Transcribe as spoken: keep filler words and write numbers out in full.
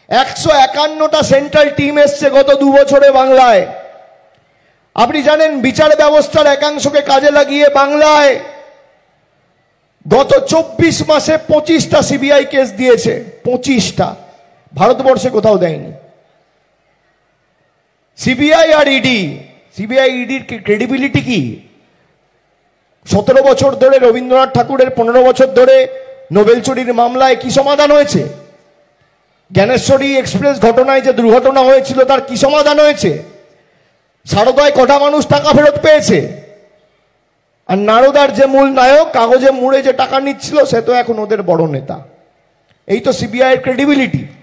একশো একান্নটা central team এসছে গত দু বছরে বাংলায়। আপনি জানেন বিচার ব্যবস্থার একাংশকে কাজে লাগিয়ে বাংলায় গত চব্বিশ মাসে পঁচিশটা সিবিআই কেস দিয়েছে। পঁচিশটা, ভারতবর্ষে কোথাও দেয়নি। সিবিআই আর ইডি, সিবিআই ইডির ক্রেডিবিলিটি কি? সতেরো বছর ধরে রবীন্দ্রনাথ ঠাকুরের পনেরো বছর ধরে নোবেল চুরির মামলায় কি সমাধান হয়েছে? জ্ঞানেশ্বরী এক্সপ্রেস ঘটনায় যে দুর্ঘটনা হয়েছিল তার কি সমাধান হয়েছে? সারদায় কটা মানুষ টাকা ফেরত পেয়েছে? আর নারদার যে মূল নায়ক কাগজে মুড়ে যে টাকা নিচ্ছিল সে তো এখন ওদের বড় নেতা। এই তো সিবিআই এর ক্রেডিবিলিটি।